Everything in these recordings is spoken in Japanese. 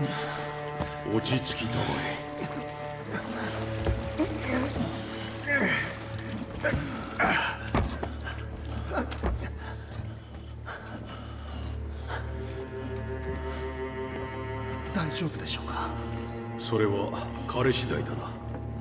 落ち着きたまえ。 大丈夫でしょうか。 それは彼次第だな。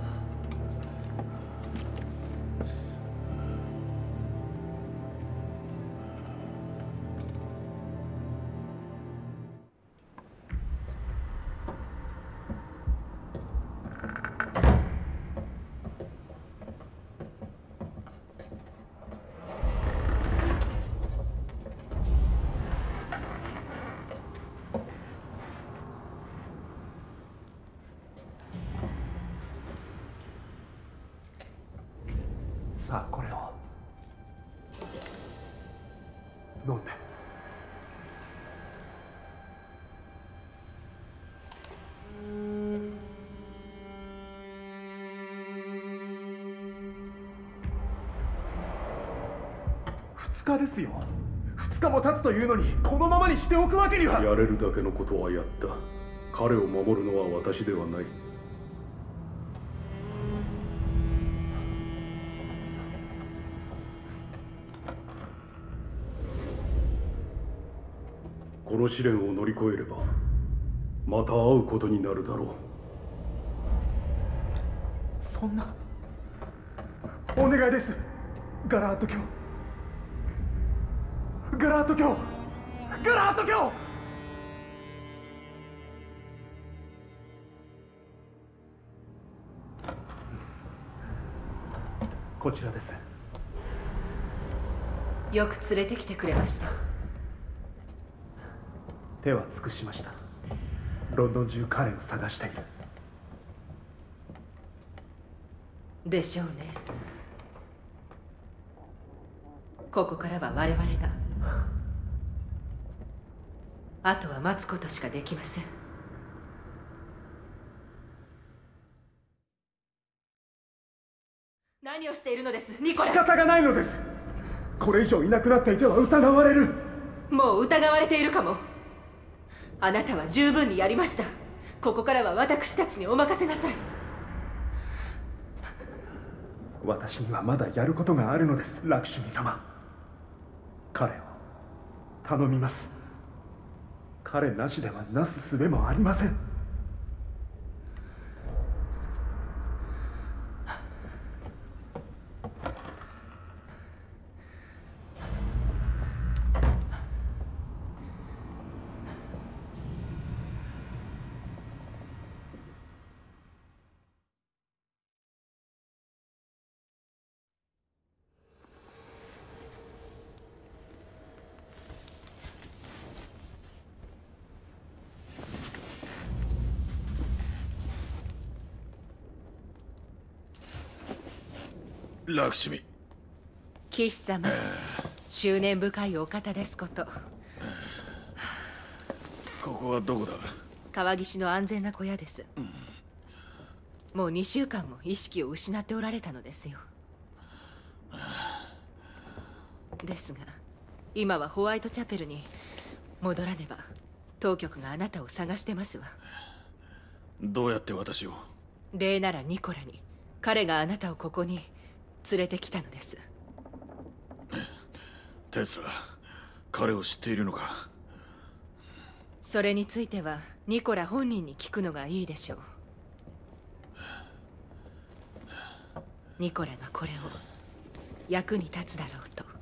さあこれを飲んで。2日ですよ。2日も経つというのにこのままにしておくわけには。 やれるだけのことはやった。彼を守るのは私ではない。この試練を乗り越えればまた会うことになるだろう。 そんな、お願いです。ガラート卿、ガラート卿、ガラート卿。こちらです。 よく連れてきてくれました。 手は尽くしました。ロンドン中彼を探している。 でしょうね。ここからは我々が。あとは待つことしかできません。何をしているのです、ニコラ。 仕方がないのです。これ以上いなくなっていては疑われる。 もう疑われているかも。あなたは十分にやりました。ここからは私たちにお任せなさい。 私にはまだやることがあるのです、ラクシュミ様。彼を頼みます。彼なしではなす術もありません。 ラクシュミ。 騎士様、執念深いお方ですこと。 ここはどこだ。 川岸の安全な小屋です。もう2週間も意識を失っておられたのですよ。ですが今はホワイトチャペルに戻らねば当局があなたを探してますわ。 どうやって私を。 礼ならニコラに。彼があなたをここに連れてきたのです。 テスラ、彼を知っているのか。 それについてはニコラ本人に聞くのがいいでしょう。ニコラがこれを役に立つだろうと。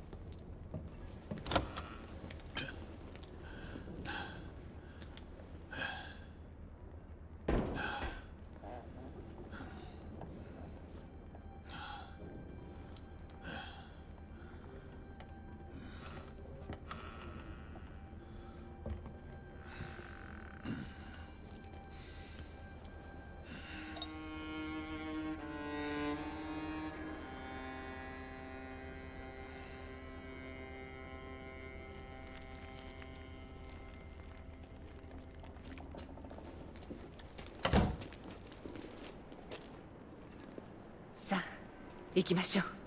さあ行きましょう。